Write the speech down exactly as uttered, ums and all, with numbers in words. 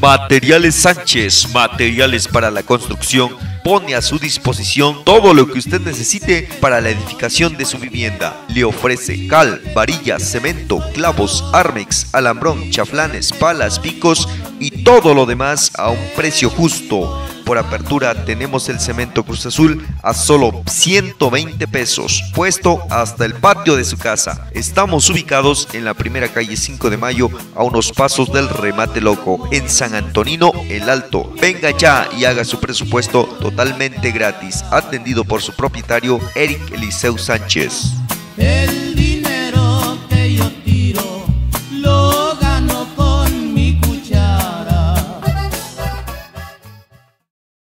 Materiales Sánchez, materiales para la construcción, pone a su disposición todo lo que usted necesite para la edificación de su vivienda. Le ofrece cal, varillas, cemento, clavos, armex, alambrón, chaflanes, palas, picos y todo lo demás a un precio justo. Por apertura tenemos el cemento Cruz Azul a solo ciento veinte pesos, puesto hasta el patio de su casa. Estamos ubicados en la primera calle cinco de mayo, a unos pasos del Remate Loco, en San Antonino el Alto. Venga ya y haga su presupuesto totalmente gratis, atendido por su propietario Eric Eliseu Sánchez.